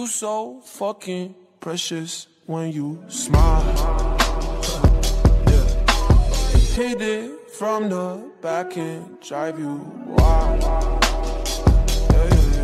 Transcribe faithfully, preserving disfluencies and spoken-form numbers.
so fucking precious when you smile. Yeah. Hit it from the back and drive you wild. Yeah, yeah, yeah.